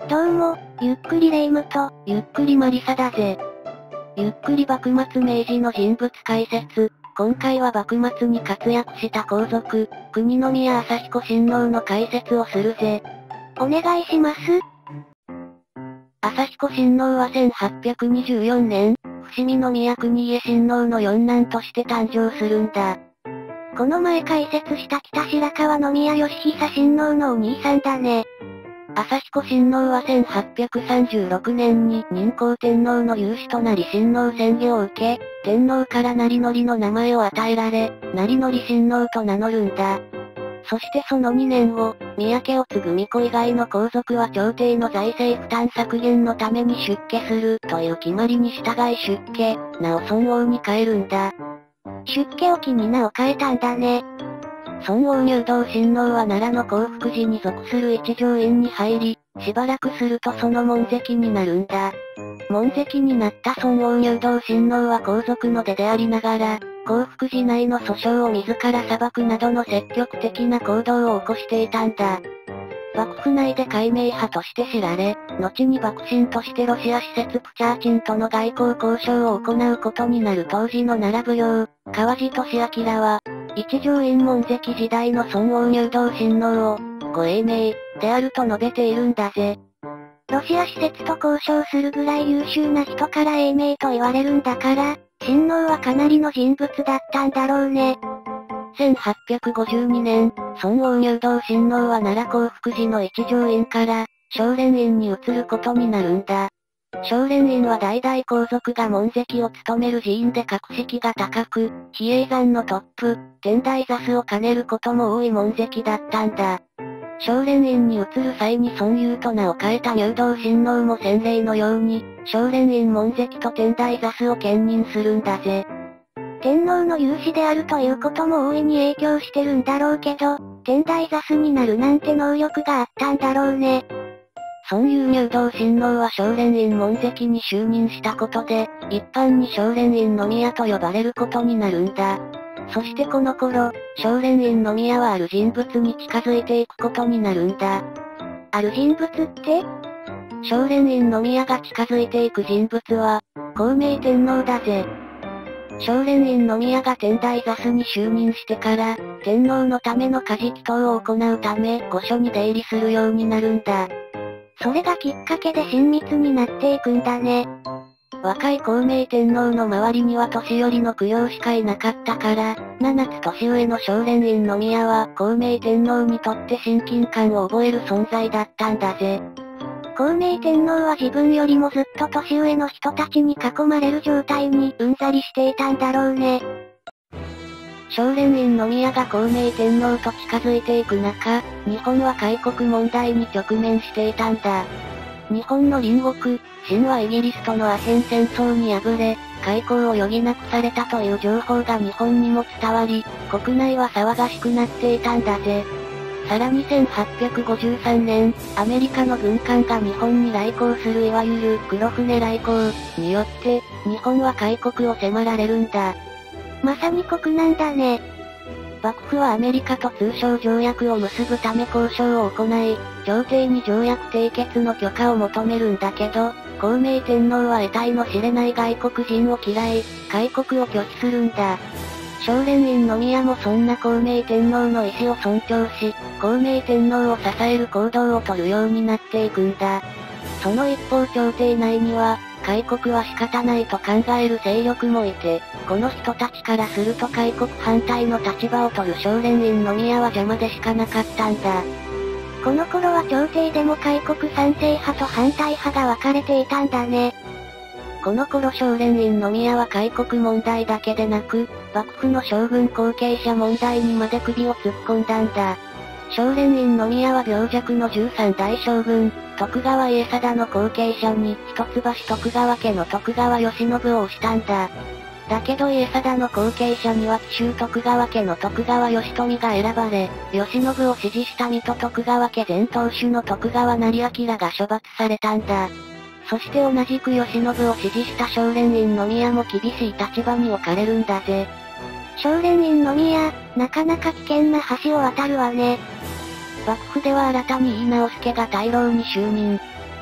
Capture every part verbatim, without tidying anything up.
どうも、ゆっくりレ夢ムと、 ゆっくりマリサだぜ。ゆっくり幕末明治の人物解説。今回は幕末に活躍した皇族、国宮朝彦親王の解説をするぜ。 お願いします。 朝彦親王はせんはっぴゃくにじゅうよねん、伏見宮国家親王の四男として誕生するんだ。 この前解説した北白川宮義久親王のお兄さんだね。 朝彦親王はせんはっぴゃくさんじゅうろくねんに仁孝天皇の養子となり親王宣下を受け、天皇から成則の名前を与えられ、成則親王と名乗るんだ。そしてそのにねんご、宮家を継ぐ巫女以外の皇族は朝廷の財政負担削減のために出家するという決まりに従い出家、名を尊王に変えるんだ。 出家を機に名を変えたんだね。 尊王入道親王は奈良の興福寺に属する一条院に入り、しばらくするとその門跡になるんだ。門跡になった尊王入道親王は皇族の出でありながら、興福寺内の訴訟を自ら裁くなどの積極的な行動を起こしていたんだ。幕府内で改名派として知られ、後に幕臣としてロシア使節プチャーチンとの外交交渉を行うことになる当時の奈良奉行、川路俊明は、一条院門跡時代の尊王入道親王を、ご英明、であると述べているんだぜ。 ロシア使節と交渉するぐらい優秀な人から英明と言われるんだから、親王はかなりの人物だったんだろうね。 せんはっぴゃくごじゅうにねん、尊王入道親王は奈良興福寺の一条院から、青蓮院に移ることになるんだ。青蓮院は代々皇族が門跡を務める寺院で格式が高く、比叡山のトップ、天台座主を兼ねることも多い門跡だったんだ。青蓮院に移る際に尊優と名を変えた入道親王も先例のように、青蓮院門跡と天台座主を兼任するんだぜ。 天皇の有志であるということも大いに影響してるんだろうけど、天台座主になるなんて能力があったんだろうね。 尊優入道親王は青蓮院門跡に就任したことで、一般に青蓮院宮と呼ばれることになるんだ。そしてこの頃、青蓮院宮はある人物に近づいていくことになるんだ。 ある人物って？ 青蓮院宮が近づいていく人物は、孝明天皇だぜ。青蓮院宮が天台座主に就任してから、天皇のための家事祈祷を行うため、御所に出入りするようになるんだ。 それがきっかけで親密になっていくんだね。 若い孝明天皇の周りには年寄りの供養しかいなかったから、ななつ年上の青蓮院宮は孝明天皇にとって親近感を覚える存在だったんだぜ。 孝明天皇は自分よりもずっと年上の人たちに囲まれる状態にうんざりしていたんだろうね。 青蓮院宮が孝明天皇と近づいていく中、日本は開国問題に直面していたんだ。日本の隣国、清はイギリスとのアヘン戦争に敗れ、開港を余儀なくされたという情報が日本にも伝わり、国内は騒がしくなっていたんだぜ。さらにせんはっぴゃくごじゅうさんねん、アメリカの軍艦が日本に来航するいわゆる黒船来航によって、日本は開国を迫られるんだ。 まさに国難だね。 幕府はアメリカと通商条約を結ぶため交渉を行い、朝廷に条約締結の許可を求めるんだけど、孝明天皇は得体の知れない外国人を嫌い、開国を拒否するんだ。青蓮院宮もそんな孝明天皇の意思を尊重し、孝明天皇を支える行動をとるようになっていくんだ。その一方朝廷内には、開国は仕方ないと考える勢力もいて、この人たちからすると開国反対の立場を取る青蓮院宮は邪魔でしかなかったんだ。 この頃は朝廷でも開国賛成派と反対派が分かれていたんだね。 この頃青蓮院宮は開国問題だけでなく、幕府の将軍後継者問題にまで首を突っ込んだんだ。青蓮院宮は病弱のじゅうさんだい将軍、徳川家定の後継者に、一橋徳川家の徳川慶喜を推したんだ。だけど家定の後継者には紀州徳川家の徳川義富が選ばれ、慶喜を支持した水戸徳川家前当主の徳川成明が処罰されたんだ。そして同じく慶喜を支持した青蓮院宮も厳しい立場に置かれるんだぜ。 青蓮院宮、なかなか危険な橋を渡るわね。 幕府では新たに井伊直弼が大老に就任。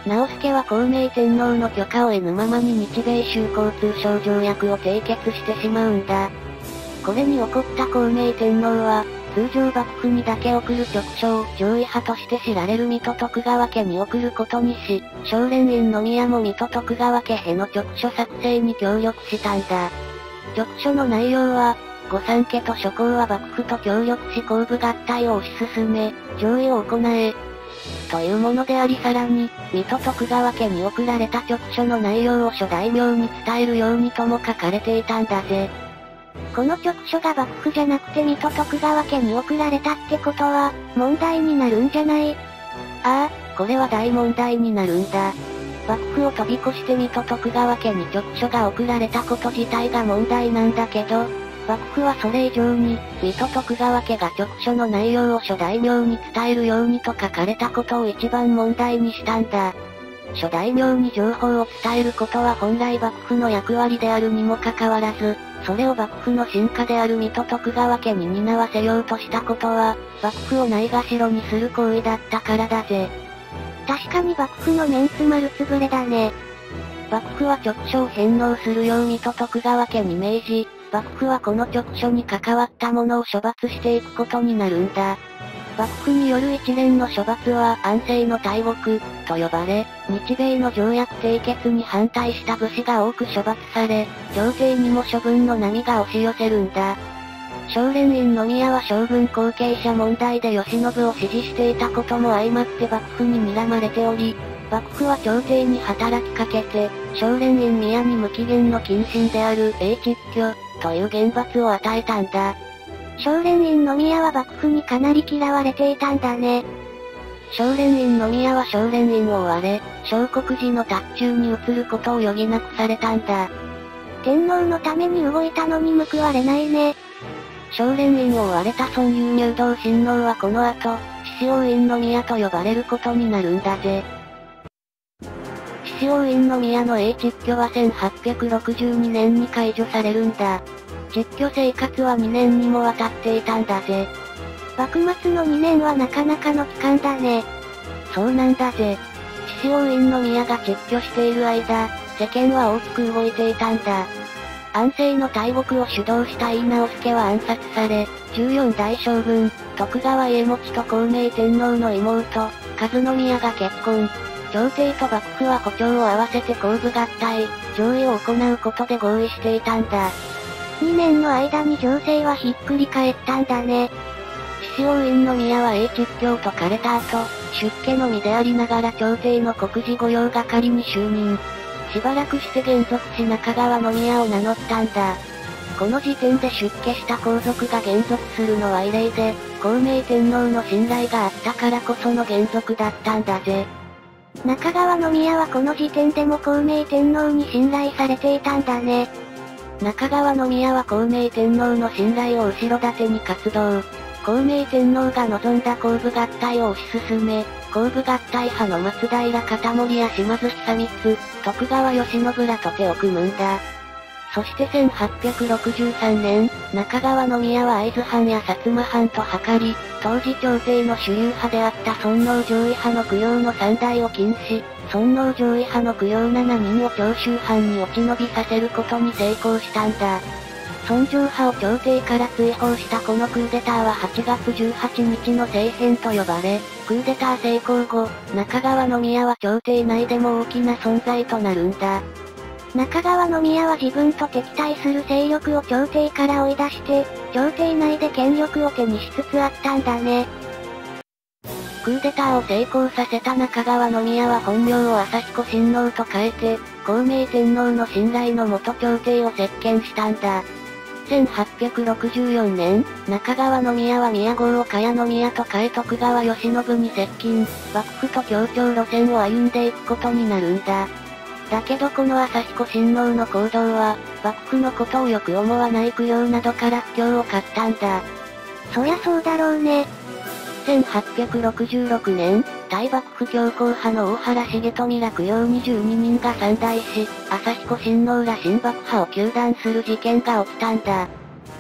直弼は孝明天皇の許可を得ぬままに日米修好通商条約を締結してしまうんだ。これに怒った孝明天皇は、通常幕府にだけ送る勅書を上位派として知られる水戸徳川家に送ることにし、青蓮院宮も水戸徳川家への勅書作成に協力したんだ。勅書の内容は、御三家と諸侯は幕府と協力し公武合体を推し進め、上位を行え、というものでありさらに、水戸徳川家に送られた勅書の内容を諸大名に伝えるようにとも書かれていたんだぜ。 この勅書が幕府じゃなくて水戸徳川家に送られたってことは、問題になるんじゃない？ ああ、これは大問題になるんだ。幕府を飛び越して水戸徳川家に勅書が送られたこと自体が問題なんだけど、幕府はそれ以上に、水戸徳川家が勅書の内容を諸大名に伝えるようにと書かれたことを一番問題にしたんだ。諸大名に情報を伝えることは本来幕府の役割であるにもかかわらず、それを幕府の臣下である水戸徳川家に担わせようとしたことは、幕府をないがしろにする行為だったからだぜ。 確かに幕府のメンツ丸つぶれだね。 幕府は勅書を返納するよう水戸徳川家に命じ、幕府はこの勅書に関わった者を処罰していくことになるんだ。幕府による一連の処罰は安政の大獄と呼ばれ、日米の条約締結に反対した武士が多く処罰され、朝廷にも処分の波が押し寄せるんだ。青蓮院宮は将軍後継者問題で慶喜を支持していたことも相まって幕府に睨まれており、幕府は朝廷に働きかけて、青蓮院宮に無期限の謹慎である永蟄居という厳罰を与えたんだ。 青蓮院宮は幕府にかなり嫌われていたんだね。 青蓮院宮は青蓮院を追われ、相国寺の達中に移ることを余儀なくされたんだ。 天皇のために動いたのに報われないね。 青蓮院を追われた孫祐入道親王はこの後、獅子王院宮と呼ばれることになるんだぜ。獅子王院宮の永蟄居はせんはっぴゃくろくじゅうにねんに解除されるんだ。蟄居生活はにねんにもわたっていたんだぜ。 幕末のにねんはなかなかの期間だね。 そうなんだぜ。獅子王院宮が蟄居している間、世間は大きく動いていたんだ。安政の大獄を主導した井伊直弼は暗殺され、じゅうよんだい将軍、徳川家茂と孝明天皇の妹、和宮が結婚。朝廷と幕府は歩調を合わせて公武合体、上位を行うことで合意していたんだ。 にねんの間に情勢はひっくり返ったんだね。 獅子王院宮は永蟄居を解かれた後、出家の身でありながら朝廷の国事御用係に就任。しばらくして現属し中川宮を名乗ったんだ。この時点で出家した皇族が現属するのは異例で、孝明天皇の信頼があったからこその現属だったんだぜ。 中川宮はこの時点でも孝明天皇に信頼されていたんだね。 中川宮は孝明天皇の信頼を後ろ盾に活動。孝明天皇が望んだ公武合体を推し進め、公武合体派の松平片盛や島津久光、徳川慶喜らと手を組むんだ。そしてせんはっぴゃくろくじゅうさんねん、中川宮は会津藩や薩摩藩と図り、当時朝廷の主流派であった尊王攘夷派の供養のさん代を禁止、尊王攘夷派の供養ななにんを長州藩に落ち延びさせることに成功したんだ。尊攘派を朝廷から追放したこのクーデターははちがつじゅうはちにちの政変と呼ばれ、クーデター成功後、中川宮は朝廷内でも大きな存在となるんだ。 中川宮は自分と敵対する勢力を朝廷から追い出して、朝廷内で権力を手にしつつあったんだね。 クーデターを成功させた中川宮は本名を旭子親王と変えて、孝明天皇の信頼のもと朝廷を席巻したんだ。せんはっぴゃくろくじゅうよねん、中川宮は宮号を茅宮と変え徳川慶喜に接近、幕府と協調路線を歩んでいくことになるんだ。だけどこの旭子親王の行動は、幕府のことをよく思わない供養などから不評を買ったんだ。 そりゃそうだろうね。 せんはっぴゃくろくじゅうろくねん、大幕府強硬派の大原重富ら供養にじゅうににんが参内し、旭子親王ら新幕派を糾弾する事件が起きたんだ。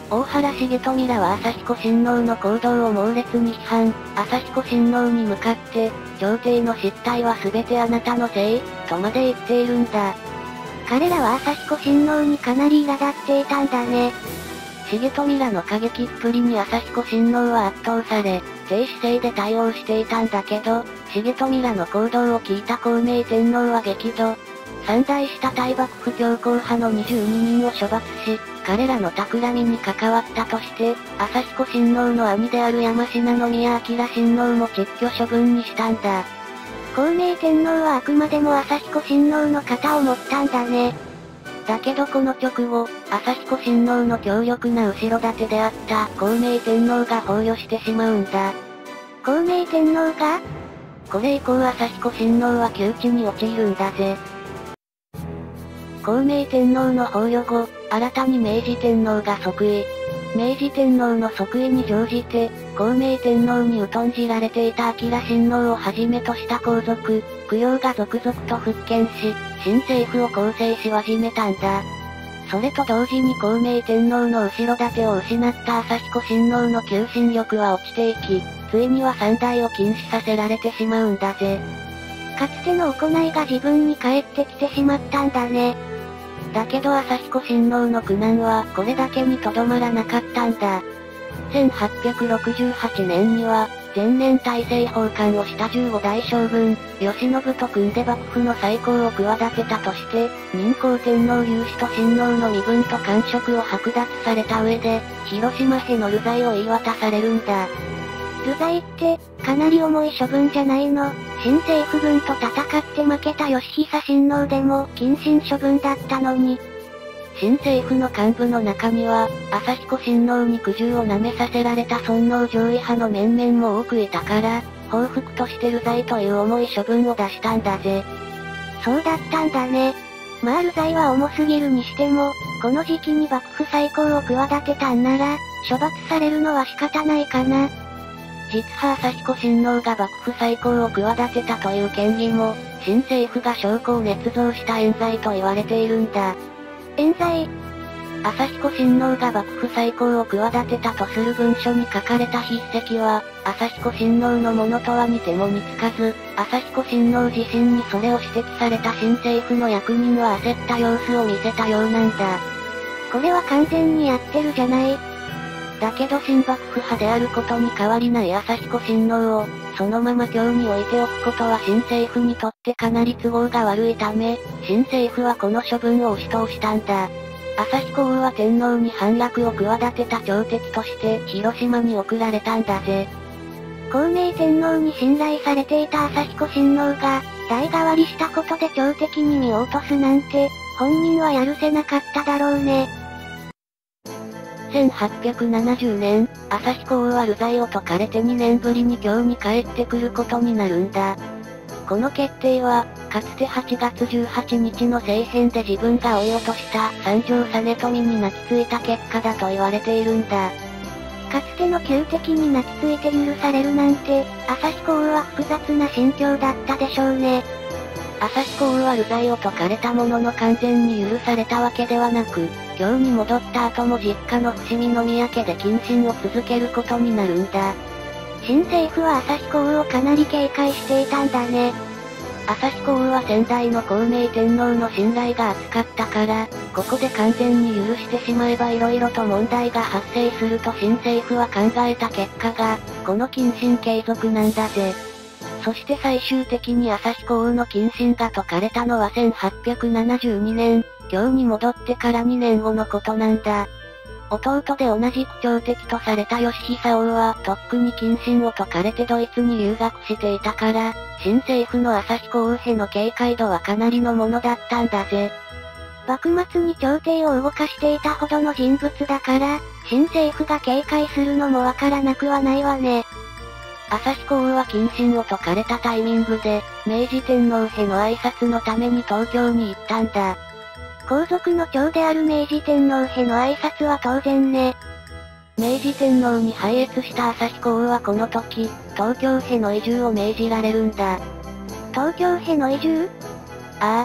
大原重富らは旭子親王の行動を猛烈に批判、旭子親王に向かって、朝廷の失態は全てあなたのせい、とまで言っているんだ。 彼らは旭子親王にかなり苛立っていたんだね。 重富らの過激っぷりに旭子親王は圧倒され、低姿勢で対応していたんだけど、重富らの行動を聞いた孝明天皇は激怒。三代した大幕府強硬派のにじゅうににんを処罰し、彼らの企みに関わったとして、旭子親王の兄である山科宮明親王も蟄居処分にしたんだ。 孝明天皇はあくまでも旭子親王の肩を持ったんだね。 だけどこの直後、旭子親王の強力な後ろ盾であった孝明天皇が崩御してしまうんだ。 孝明天皇が？ これ以降旭子親王は窮地に陥るんだぜ。孝明天皇の崩御後、新たに明治天皇が即位。明治天皇の即位に乗じて、孝明天皇に疎んじられていた明親王をはじめとした皇族、供養が続々と復権し、新政府を構成し始めたんだ。それと同時に孝明天皇の後ろ盾を失った旭子親王の求心力は落ちていき、ついには三代を禁止させられてしまうんだぜ。 かつての行いが自分に返ってきてしまったんだね。 だけど旭子親王の苦難はこれだけにとどまらなかったんだ。せんはっぴゃくろくじゅうはちねんには、前年大政奉還をしたじゅうごだい将軍、慶喜と組んで幕府の再興を企てたとして、仁孝天皇有志と親王の身分と官職を剥奪された上で、広島への流罪を言い渡されるんだ。 流罪って、かなり重い処分じゃないの？新政府軍と戦って負けた義久親王でも謹慎処分だったのに。 新政府の幹部の中には、旭子親王に苦渋をなめさせられた尊王攘夷派の面々も多くいたから、報復として流罪という重い処分を出したんだぜ。 そうだったんだね。まあ流罪は重すぎるにしても、この時期に幕府再興を企てたんなら、処罰されるのは仕方ないかな。 実は旭子親王が幕府再興を企てたという権利も、新政府が証拠を捏造した冤罪と言われているんだ。 冤罪？ 旭子親王が幕府再興を企てたとする文書に書かれた筆跡は、旭子親王のものとは似ても似つかず、旭子親王自身にそれを指摘された新政府の役人は焦った様子を見せたようなんだ。 これは完全にやってるじゃない。 だけど新幕府派であることに変わりない旭子親王を、そのまま京に置いておくことは新政府にとってかなり都合が悪いため、新政府はこの処分を押し通したんだ。旭子王は天皇に反逆を企てた朝敵として広島に送られたんだぜ。 孝明天皇に信頼されていた旭子親王が、代替わりしたことで朝敵に見落とすなんて、本人はやるせなかっただろうね。 せんはっぴゃくななじゅうねん、旭子王は流罪を解かれてにねんぶりに京に帰ってくることになるんだ。この決定は、かつてはちがつじゅうはちにちの政変で自分が追い落とした三条実富に泣きついた結果だと言われているんだ。 かつての旧敵に泣きついて許されるなんて、旭子王は複雑な心境だったでしょうね。 旭子王は流罪を解かれたものの完全に許されたわけではなく、京に戻った後も実家の伏見宮家で謹慎を続けることになるんだ。 新政府は旭子王をかなり警戒していたんだね。 旭子王は先代の孝明天皇の信頼が厚かったから、ここで完全に許してしまえば色々と問題が発生すると新政府は考えた結果が、この謹慎継続なんだぜ。そして最終的に旭子王の謹慎が解かれたのはせんはっぴゃくななじゅうにねん、京に戻ってからにねんごのことなんだ。弟で同じく朝敵とされた義久王はとっくに謹慎を解かれてドイツに留学していたから、新政府の旭子王への警戒度はかなりのものだったんだぜ。 幕末に朝廷を動かしていたほどの人物だから、新政府が警戒するのもわからなくはないわね。 旭子王は謹慎を解かれたタイミングで、明治天皇への挨拶のために東京に行ったんだ。 皇族の長である明治天皇への挨拶は当然ね。 明治天皇に拝謁した旭子王はこの時、東京への移住を命じられるんだ。 東京への移住？ ああ。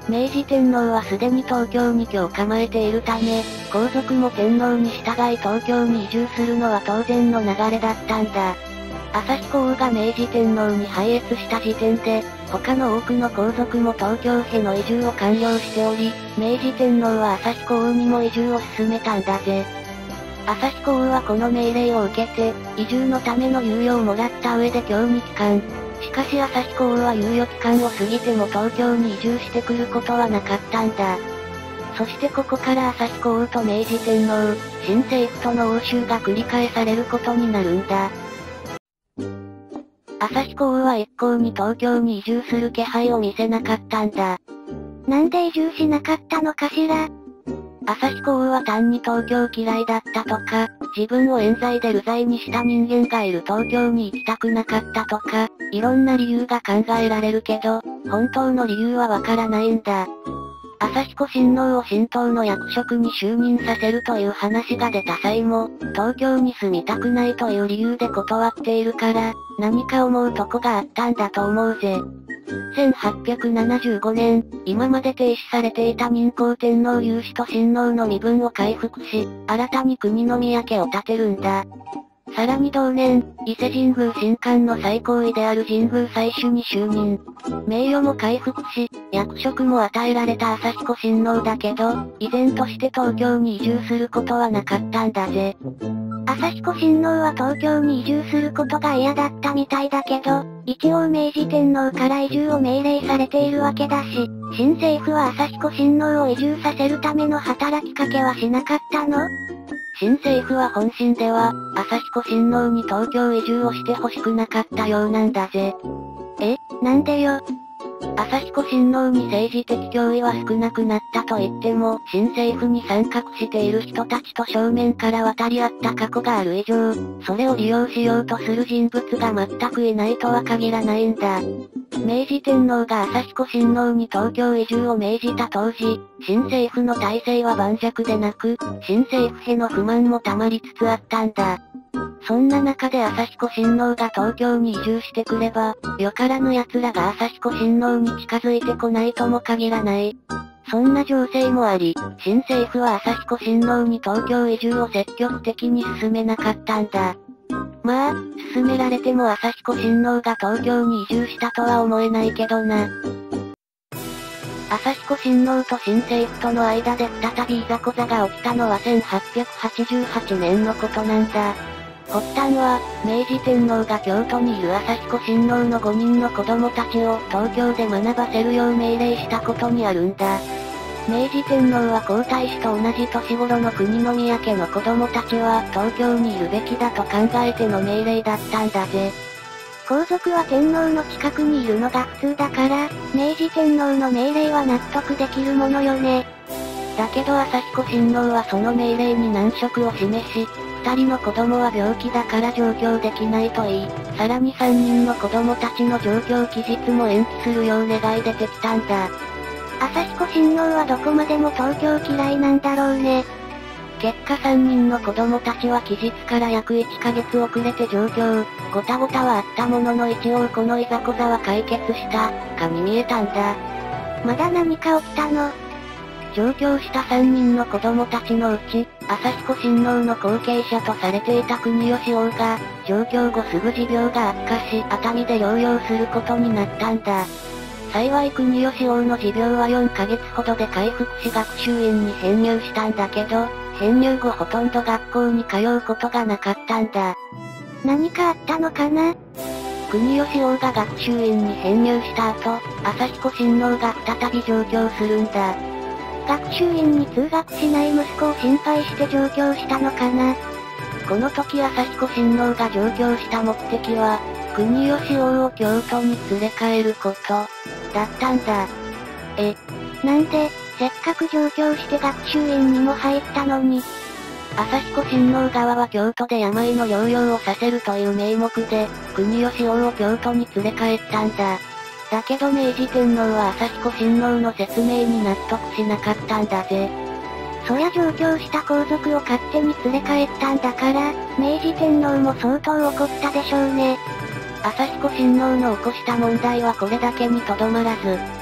明治天皇はすでに東京に居を構えているため、皇族も天皇に従い東京に移住するのは当然の流れだったんだ。旭子王が明治天皇に拝謁した時点で、他の多くの皇族も東京への移住を完了しており、明治天皇は旭子王にも移住を進めたんだぜ。旭子王はこの命令を受けて、移住のための猶予をもらった上で協議期間。しかし旭子王は猶予期間を過ぎても東京に移住してくることはなかったんだ。そしてここから旭子王と明治天皇、新政府との応酬が繰り返されることになるんだ。旭子王は一向に東京に移住する気配を見せなかったんだ。 なんで移住しなかったのかしら？ 旭子王は単に東京嫌いだったとか、自分を冤罪で流罪にした人間がいる東京に行きたくなかったとか、いろんな理由が考えられるけど、本当の理由はわからないんだ。旭子親王を神道の役職に就任させるという話が出た際も、東京に住みたくないという理由で断っているから、何か思うとこがあったんだと思うぜ。せんはっぴゃくななじゅうごねん、今まで停止されていた仁孝天皇有志と親王の身分を回復し、新たに国宮家を建てるんだ。さらに同年、伊勢神宮神官の最高位である神宮祭主に就任。名誉も回復し、役職も与えられた旭子親王だけど、依然として東京に移住することはなかったんだぜ。 旭子親王は東京に移住することが嫌だったみたいだけど、一応明治天皇から移住を命令されているわけだし、新政府は旭子親王を移住させるための働きかけはしなかったの？ 新政府は本心では、旭子親王に東京移住をしてほしくなかったようなんだぜ。 え、なんでよ。 旭子親王に政治的脅威は少なくなったと言っても、新政府に参画している人たちと正面から渡り合った過去がある以上、それを利用しようとする人物が全くいないとは限らないんだ。明治天皇が旭子親王に東京移住を命じた当時、新政府の体制は盤石でなく、新政府への不満も溜まりつつあったんだ。そんな中で旭子親王が東京に移住してくれば、よからぬ奴らが旭子親王に近づいてこないとも限らない。そんな情勢もあり、新政府は旭子親王に東京移住を積極的に進めなかったんだ。まあ、進められても旭子親王が東京に移住したとは思えないけどな。旭子親王と新政府との間で再びいざこざが起きたのはせんはっぴゃくはちじゅうはちねんのことなんだ。発端は、明治天皇が京都にいる旭子親王のごにんの子供たちを東京で学ばせるよう命令したことにあるんだ。明治天皇は皇太子と同じ年頃の国宮家の子供たちは東京にいるべきだと考えての命令だったんだぜ。 皇族は天皇の近くにいるのが普通だから、明治天皇の命令は納得できるものよね。 だけど旭子親王はその命令に難色を示し、二人の子供は病気だから上京できないと言い、さらに三人の子供たちの上京期日も延期するよう願い出てきたんだ。 旭子親王はどこまでも東京嫌いなんだろうね。 結果三人の子供たちは期日から約いっかげつ遅れて上京、ごたごたはあったものの一応このいざこざは解決した、かに見えたんだ。 まだ何か起きたの？ 上京したさんにんの子供たちのうち、旭子親王の後継者とされていた国吉王が、上京後すぐ持病が悪化し、熱海で療養することになったんだ。幸い国吉王の持病はよんかげつほどで回復し学習院に編入したんだけど、編入後ほとんど学校に通うことがなかったんだ。 何かあったのかな？ 国吉王が学習院に編入した後、旭子親王が再び上京するんだ。 学習院に通学しない息子を心配して上京したのかな？ この時旭子親王が上京した目的は、国吉王を京都に連れ帰ること、だったんだ。 え、なんで、せっかく上京して学習院にも入ったのに。 旭子親王側は京都で病の療養をさせるという名目で、国吉王を京都に連れ帰ったんだ。だけど明治天皇は旭子親王の説明に納得しなかったんだぜ。 そりゃ上京した皇族を勝手に連れ帰ったんだから、明治天皇も相当怒ったでしょうね。 旭子親王の起こした問題はこれだけにとどまらず、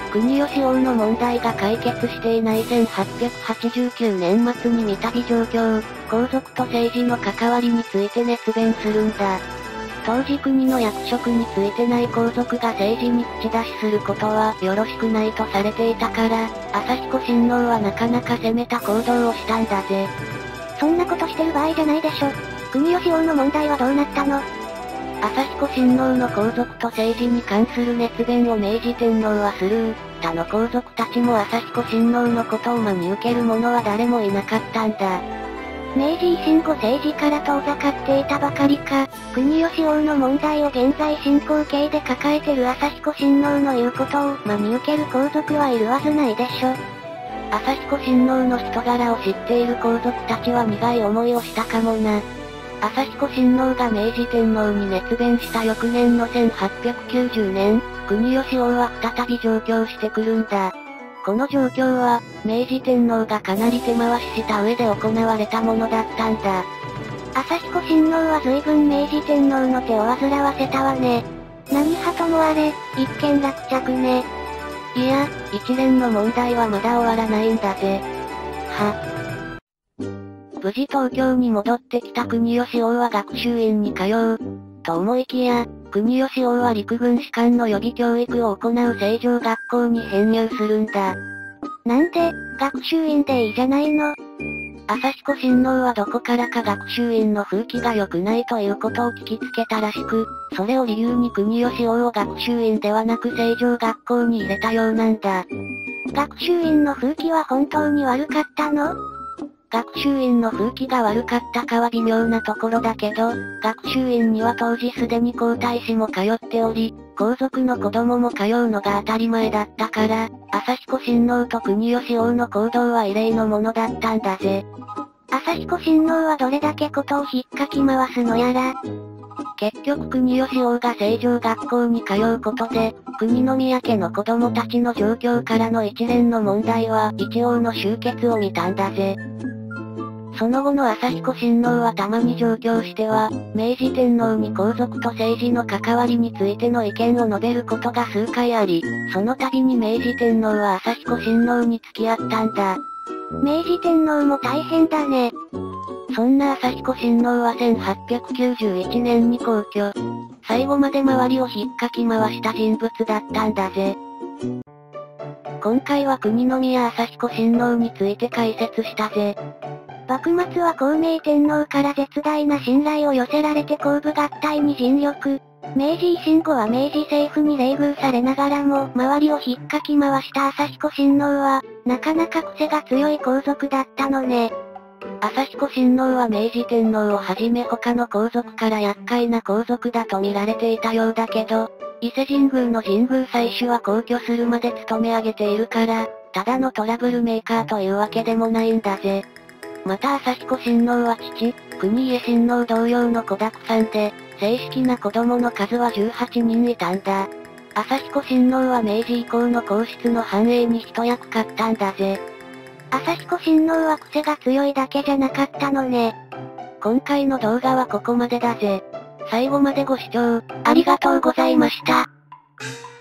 国吉王の問題が解決していないせんはっぴゃくはちじゅうきゅうねん末に三度状況、皇族と政治の関わりについて熱弁するんだ。当時国の役職についてない皇族が政治に口出しすることはよろしくないとされていたから、旭子親王はなかなか攻めた行動をしたんだぜ。 そんなことしてる場合じゃないでしょ。国吉王の問題はどうなったの？ 旭子親王の皇族と政治に関する熱弁を明治天皇はスルー。他の皇族たちも旭子親王のことを真に受ける者は誰もいなかったんだ。 明治維新後政治から遠ざかっていたばかりか、国吉王の問題を現在進行形で抱えてる旭子親王の言うことを真に受ける皇族はいるはずないでしょ。 旭子親王の人柄を知っている皇族たちは苦い思いをしたかもな。旭子親王が明治天皇に熱弁した翌年のせんはっぴゃくきゅうじゅうねん、国吉王は再び上京してくるんだ。この状況は、明治天皇がかなり手回しした上で行われたものだったんだ。 旭子親王は随分明治天皇の手を煩わせたわね。何派ともあれ、一件落着ね。 いや、一連の問題はまだ終わらないんだぜ。は。無事東京に戻ってきた国吉王は学習院に通う。と思いきや、国吉王は陸軍士官の予備教育を行う成城学校に編入するんだ。 なんで、学習院でいいじゃないの？ 旭子親王はどこからか学習院の風紀が良くないということを聞きつけたらしく、それを理由に国吉王を学習院ではなく成城学校に入れたようなんだ。 学習院の風紀は本当に悪かったの？ 学習院の風紀が悪かったかは微妙なところだけど、学習院には当時すでに皇太子も通っており、皇族の子供も通うのが当たり前だったから、旭子親王と国吉王の行動は異例のものだったんだぜ。 旭子親王はどれだけことを引っかき回すのやら。 結局国吉王が成城学校に通うことで、国宮家の子供たちの状況からの一連の問題は一応の終結を見たんだぜ。その後の旭子親王はたまに上京しては、明治天皇に皇族と政治の関わりについての意見を述べることが数回あり、その度に明治天皇は旭子親王に付き合ったんだ。 明治天皇も大変だね。 そんな旭子親王はせんはっぴゃくきゅうじゅういちねんに皇居。最後まで周りを引っかき回した人物だったんだぜ。今回は国宮旭子親王について解説したぜ。 幕末は孝明天皇から絶大な信頼を寄せられて公武合体に尽力。明治維新後は明治政府に冷遇されながらも周りを引っかき回した旭子親王は、なかなか癖が強い皇族だったのね。 旭子親王は明治天皇をはじめ他の皇族から厄介な皇族だと見られていたようだけど、伊勢神宮の神宮祭主は皇居するまで務め上げているから、ただのトラブルメーカーというわけでもないんだぜ。また旭子親王は父、国家親王同様の子だくさんで、正式な子供の数はじゅうはちにんいたんだ。旭子親王は明治以降の皇室の繁栄に一役買ったんだぜ。 旭子親王は癖が強いだけじゃなかったのね。 今回の動画はここまでだぜ。最後までご視聴、ありがとうございました。